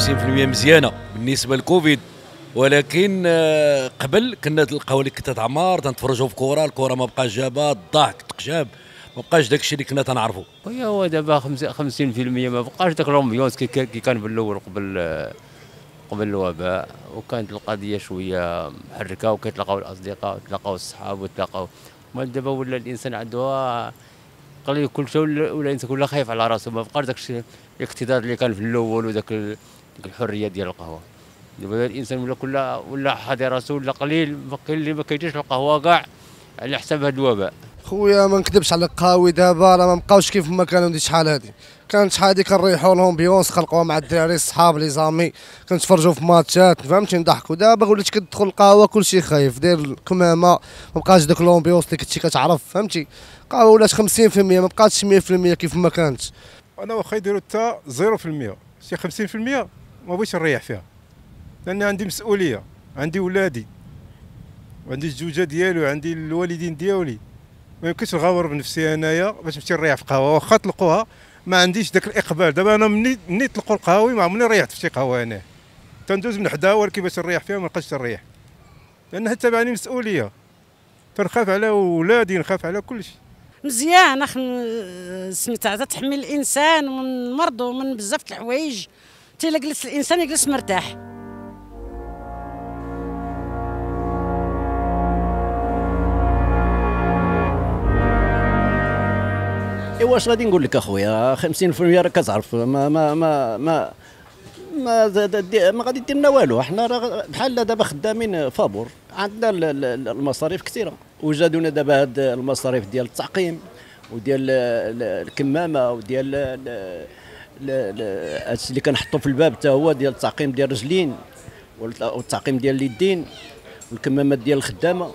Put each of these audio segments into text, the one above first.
50% مزيانه بالنسبه للكوفيد، ولكن قبل كنا تلقاو اللي كنت تعمر تنتفرجوا في كره، الكره ما بقاش جابها، الضحك التقشاب ما بقاش داك الشيء اللي كنا تنعرفوا. هو دابا 50% ما بقاش داك الامبيونس كي كان في الاول قبل الوباء، وكانت القضيه شويه محركه وكيتلاقاو الاصدقاء وتلاقاو الصحاب وتلاقاو. دابا ولا الانسان عنده قليل كل شيء، ولا الانسان كله خايف على راسه، ما بقاش داك الشيء الاقتدار اللي كان في الاول وداك الحريه ديال القهوه. دابا الانسان ولا حاضر راسه، ولا قليل كاين اللي ما كيديرش القهوه كاع على حساب هذا الوباء. خويا ما نكذبش على القهاوي دابا راه ما بقاوش كيف ما كانوا ديك شحال هادي. كانت شحال هادي كنريحوا لهم بيونس، خلقوها مع الدراري الصحاب لي زامي، كنتفرجوا في ماتشات فهمتي نضحكوا. دابا وليت كتدخل القهوه كلشي خايف، داير الكمامه، ما بقاش داك لومبيونس اللي كنتي كتعرف فهمتي. القهوه ولات 50% ما بقاتش 100% كيف ما كانت. انا واخا يديروا حتى 0% شي 50% ما بغيتش نريح فيها، لان عندي مسؤوليه، عندي ولادي وعندي الزوجه ديالي وعندي الوالدين ديالي. ما يمكنش نغامر بنفسي انايا باش نمشي نريح في قهوه، واخا طلقوها ما عنديش داك الاقبال. دابا انا مني طلقوا القهاوي ما عمرني ريحت في شي قهوه، انا تندوز من حداها ولكن باش نريح فيها ما نبقاش نريح، لان حتى تبعني مسؤوليه، تنخاف على ولادي، نخاف على كل شيء. مزيان سميتها تحمي الانسان من المرض ومن بزاف د الحوايج، حتى الا جلس الانسان يجلس مرتاح. واش غادي نقول لك اخويا، 50% راك كتعرف ما غادي دير لنا والو. حنا راه بحال دابا خدامين فابور، عندنا المصاريف كثيره، وجدونا دابا هاد المصاريف ديال التعقيم وديال الكمامه وديال هادشي اللي كنحطوا في الباب حتى هو ديال التعقيم ديال الرجلين والتعقيم ديال اليدين والكمامات ديال الخدامه،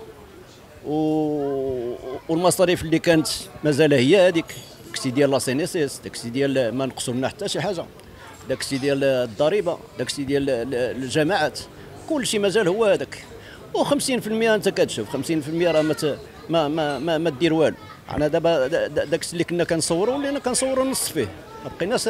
والمصاريف اللي كانت مازال هي هذيك، داكشي ديال لا سي نيس اس، داكشي ديال ما نقصوا منها حتى شي حاجه، داكشي ديال الضريبه، داكشي ديال الجماعات، كلشي مازال هو هذاك. و50% انت كتشوف 50% راه ما دير والو. انا دابا داكشي اللي كنا كنصوروا ولينا كنصوروا نص فيه، ما بقيناش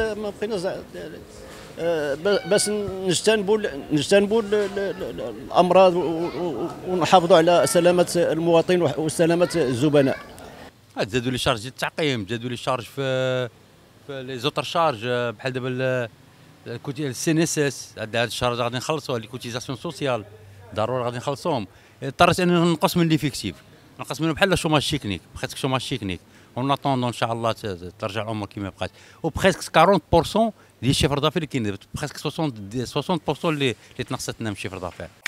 باش نجتنبوا الامراض ونحافظوا على سلامه المواطن وسلامه الزبناء. زادوا لي شارج ديال التعقيم، زادوا لي شارج في لي زوتر شارج، بحال دابا السي ان اس اس، هاد الشارج غادي نخلصوها، لي كوتيزاسيون سوسيال ضروري غادي نخلصوهم. اضطريت انني نقص من ليفيكتيف، نقص منهم بحال الشوماج تكنيك، بخيتك شوماج تكنيك، اون اتوندون ان شاء الله ترجع الامور كيما بقات. وبخيتك 40% ديال الشيفر دافير اللي كاين دابا، بخيتك 60% اللي تنقصت لنا من الشيفر دافير.